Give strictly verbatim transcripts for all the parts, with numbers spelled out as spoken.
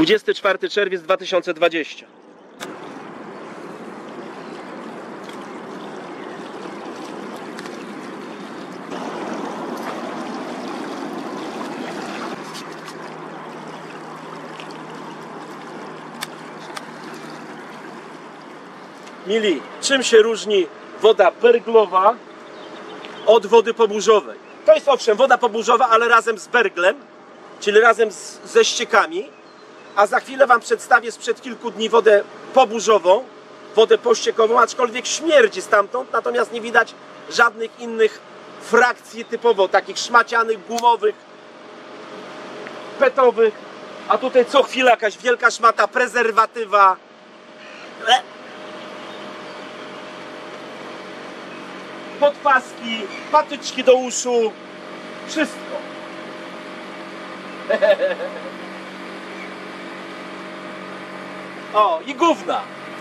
dwudziesty czwarty czerwiec dwa tysiące dwudziesty. Mili, czym się różni woda berglowa od wody poburzowej? To jest owszem woda poburzowa, ale razem z berglem, czyli razem z, ze ściekami. A za chwilę wam przedstawię sprzed kilku dni wodę poburzową, wodę pościekową, aczkolwiek śmierdzi stamtąd, natomiast nie widać żadnych innych frakcji typowo takich szmacianych, gumowych, petowych. A tutaj co chwila jakaś wielka szmata, prezerwatywa. Podpaski, patyczki do uszu, wszystko. O, i gówna.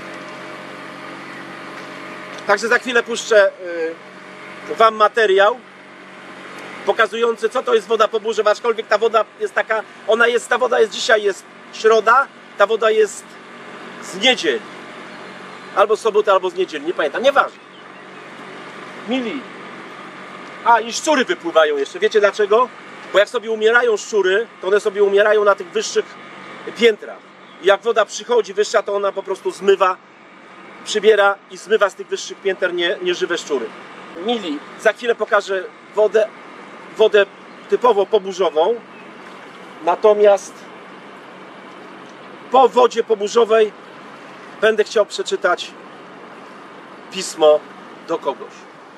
Także za chwilę puszczę yy, wam materiał pokazujący, co to jest woda poburzowa, aczkolwiek ta woda jest taka, ona jest, ta woda jest dzisiaj, jest środa, ta woda jest z niedzieli. Albo z soboty, albo z niedzieli, nie pamiętam, nieważne. Mili. A, i szczury wypływają jeszcze. Wiecie dlaczego? Bo jak sobie umierają szczury, to one sobie umierają na tych wyższych piętrach. I jak woda przychodzi wyższa, to ona po prostu zmywa, przybiera i zmywa z tych wyższych pięter nie, nieżywe szczury. Mili, za chwilę pokażę wodę, wodę typowo poburzową. Natomiast po wodzie poburzowej będę chciał przeczytać pismo do kogoś.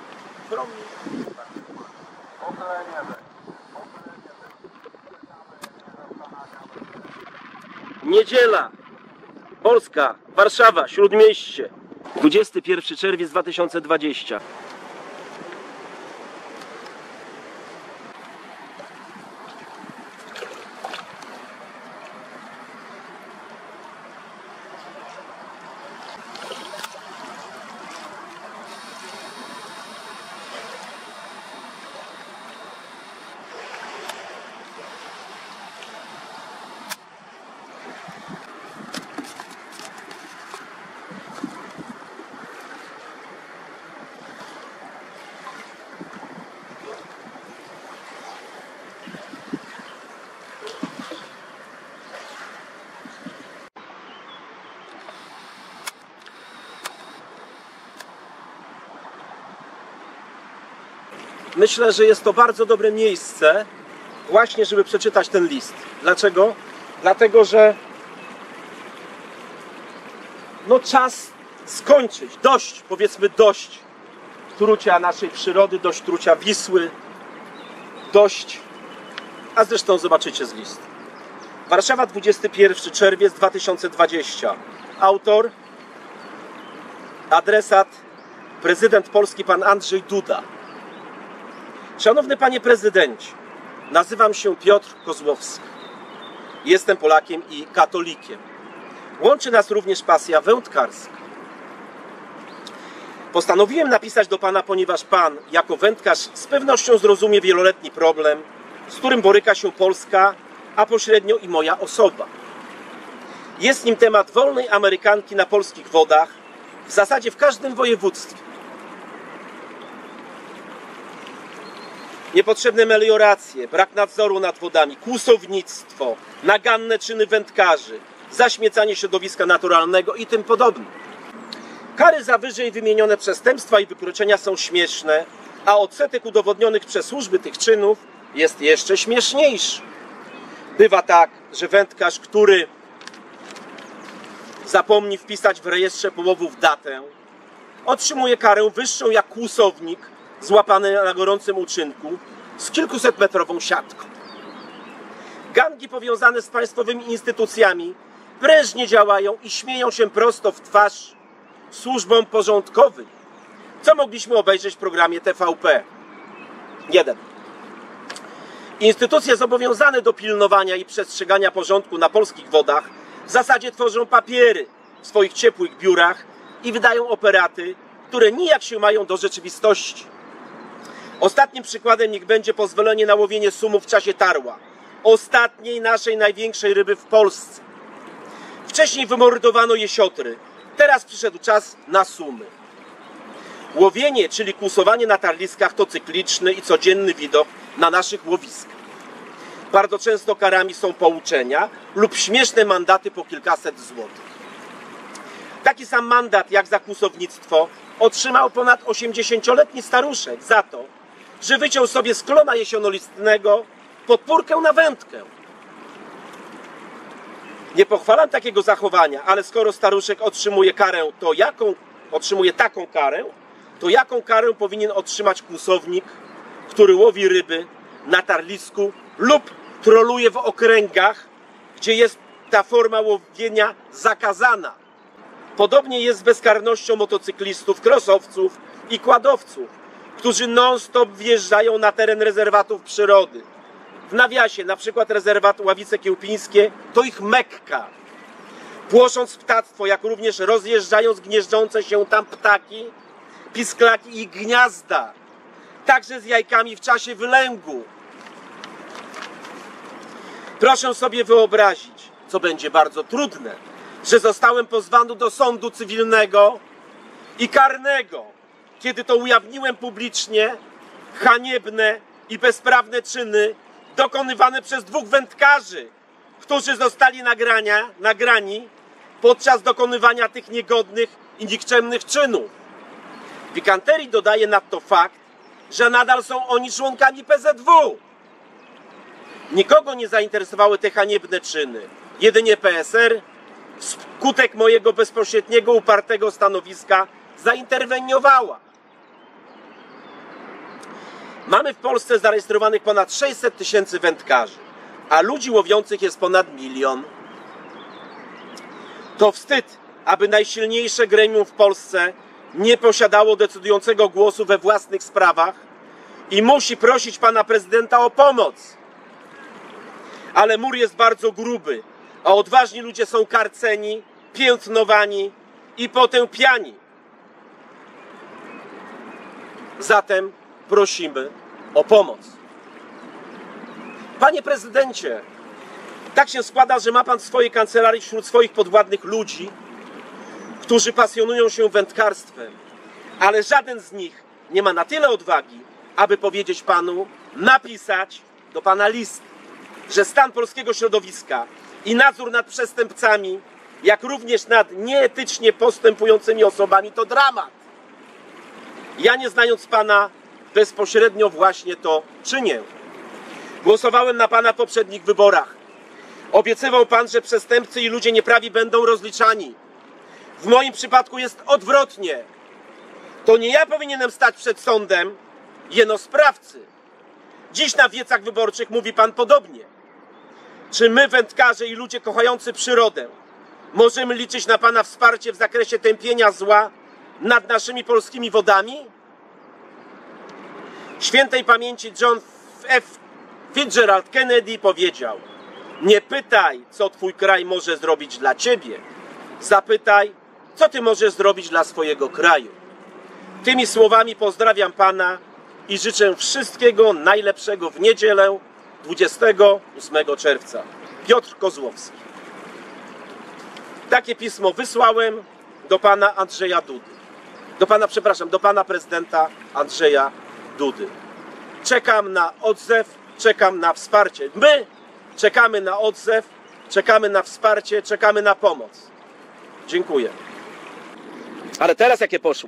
Niedziela, Polska, Warszawa, Śródmieście, dwudziesty pierwszy czerwiec dwa tysiące dwudziesty. Myślę, że jest to bardzo dobre miejsce właśnie, żeby przeczytać ten list. Dlaczego? Dlatego, że no czas skończyć, dość, powiedzmy dość trucia naszej przyrody, dość trucia Wisły, dość, a zresztą zobaczycie z list. Warszawa, dwudziesty pierwszy czerwiec dwa tysiące dwudziesty. Autor, adresat, prezydent Polski pan Andrzej Duda. Szanowny panie prezydencie, nazywam się Piotr Kozłowski. Jestem Polakiem i katolikiem. Łączy nas również pasja wędkarska. Postanowiłem napisać do pana, ponieważ pan, jako wędkarz, z pewnością zrozumie wieloletni problem, z którym boryka się Polska, a pośrednio i moja osoba. Jest nim temat wolnej Amerykanki na polskich wodach, w zasadzie w każdym województwie. Niepotrzebne melioracje, brak nadzoru nad wodami, kłusownictwo, naganne czyny wędkarzy, zaśmiecanie środowiska naturalnego i tym podobne. Kary za wyżej wymienione przestępstwa i wykroczenia są śmieszne, a odsetek udowodnionych przez służby tych czynów jest jeszcze śmieszniejszy. Bywa tak, że wędkarz, który zapomni wpisać w rejestrze połowów datę, otrzymuje karę wyższą jak kłusownik złapany na gorącym uczynku z kilkusetmetrową siatką. Gangi powiązane z państwowymi instytucjami prężnie działają i śmieją się prosto w twarz służbom porządkowym, co mogliśmy obejrzeć w programie T V P jeden. Instytucje zobowiązane do pilnowania i przestrzegania porządku na polskich wodach w zasadzie tworzą papiery w swoich ciepłych biurach i wydają operaty, które nijak się mają do rzeczywistości. Ostatnim przykładem niech będzie pozwolenie na łowienie sumu w czasie tarła, ostatniej naszej największej ryby w Polsce. Wcześniej wymordowano jesiotry. Teraz przyszedł czas na sumy. Łowienie, czyli kłusowanie na tarliskach, to cykliczny i codzienny widok na naszych łowiskach. Bardzo często karami są pouczenia lub śmieszne mandaty po kilkaset złotych. Taki sam mandat jak za kłusownictwo otrzymał ponad osiemdziesięcioletni staruszek za to, że wyciął sobie z klona jesionolistnego podpórkę na wędkę. Nie pochwalam takiego zachowania, ale skoro staruszek otrzymuje karę, to jaką otrzymuje taką karę, to jaką karę powinien otrzymać kłusownik, który łowi ryby na tarlisku lub troluje w okręgach, gdzie jest ta forma łowienia zakazana. Podobnie jest z bezkarnością motocyklistów, krosowców i kładowców, którzy non-stop wjeżdżają na teren rezerwatów przyrody. W nawiasie, na przykład rezerwat Ławice Kiełpińskie, to ich Mekka. Płosząc ptactwo, jak również rozjeżdżając gnieżdżące się tam ptaki, pisklaki i gniazda, także z jajkami w czasie wylęgu. Proszę sobie wyobrazić, co będzie bardzo trudne, że zostałem pozwany do sądu cywilnego i karnego, kiedy to ujawniłem publicznie haniebne i bezprawne czyny dokonywane przez dwóch wędkarzy, którzy zostali nagrania, nagrani podczas dokonywania tych niegodnych i nikczemnych czynów. Pikanterii dodaje nadto fakt, że nadal są oni członkami P Z W. Nikogo nie zainteresowały te haniebne czyny, jedynie P S R wskutek mojego bezpośredniego, upartego stanowiska zainterweniowała. Mamy w Polsce zarejestrowanych ponad sześćset tysięcy wędkarzy, a ludzi łowiących jest ponad milion. To wstyd, aby najsilniejsze gremium w Polsce nie posiadało decydującego głosu we własnych sprawach i musi prosić pana prezydenta o pomoc. Ale mur jest bardzo gruby, a odważni ludzie są karceni, piętnowani i potępiani. Zatem prosimy o pomoc. Panie prezydencie, tak się składa, że ma pan w swojej kancelarii wśród swoich podwładnych ludzi, którzy pasjonują się wędkarstwem, ale żaden z nich nie ma na tyle odwagi, aby powiedzieć panu, napisać do pana list, że stan polskiego środowiska i nadzór nad przestępcami, jak również nad nieetycznie postępującymi osobami, to dramat. Ja, nie znając pana bezpośrednio, właśnie to czynię. Głosowałem na pana w poprzednich wyborach. Obiecywał pan, że przestępcy i ludzie nieprawi będą rozliczani. W moim przypadku jest odwrotnie. To nie ja powinienem stać przed sądem, jeno sprawcy. Dziś na wiecach wyborczych mówi pan podobnie. Czy my, wędkarze i ludzie kochający przyrodę, możemy liczyć na pana wsparcie w zakresie tępienia zła nad naszymi polskimi wodami? Świętej pamięci John F. Fitzgerald Kennedy powiedział: nie pytaj, co twój kraj może zrobić dla ciebie. Zapytaj, co ty możesz zrobić dla swojego kraju. Tymi słowami pozdrawiam pana i życzę wszystkiego najlepszego w niedzielę dwudziestego ósmego czerwca. Piotr Kozłowski. Takie pismo wysłałem do pana Andrzeja Dudy. Do pana, przepraszam, do pana prezydenta Andrzeja Dudy. Czekam na odzew, czekam na wsparcie. My czekamy na odzew, czekamy na wsparcie, czekamy na pomoc. Dziękuję. Ale teraz jakie poszło?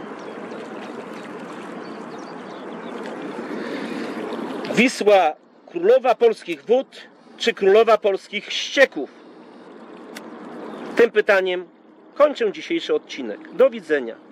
Wisła królowa polskich wód, czy królowa polskich ścieków? Tym pytaniem kończę dzisiejszy odcinek. Do widzenia.